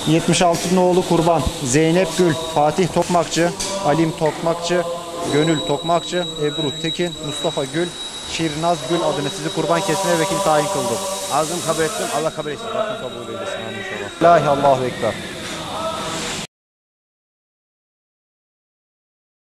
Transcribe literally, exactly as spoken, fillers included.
yetmiş altı nolu kurban. Zeynep Gül, Fatih Tokmakçı, Alim Tokmakçı, Gönül Tokmakçı, Ebru Tekin, Mustafa Gül, Şirnaz Gül adına sizi kurban kesmeye vekil tayin kıldı. Ağzım kabul ettim. Allah kabul etsin. Rabbim kabul eylesin. Amin inşallah. La ilahe Allahu Ekber.